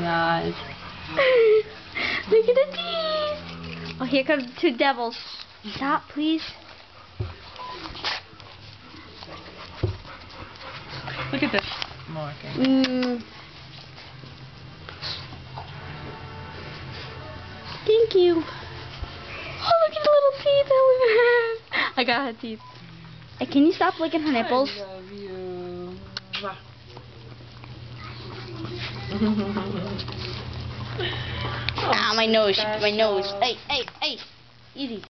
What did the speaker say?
God. Look at the teeth. Oh, here comes the two devils. Stop, please. Look at this. More. Okay. Thank you. Oh, look at the little teeth. I got her teeth. Hey, can you stop licking her nipples? I love you. Ah, my nose. My nose. Hey, hey, hey. Easy.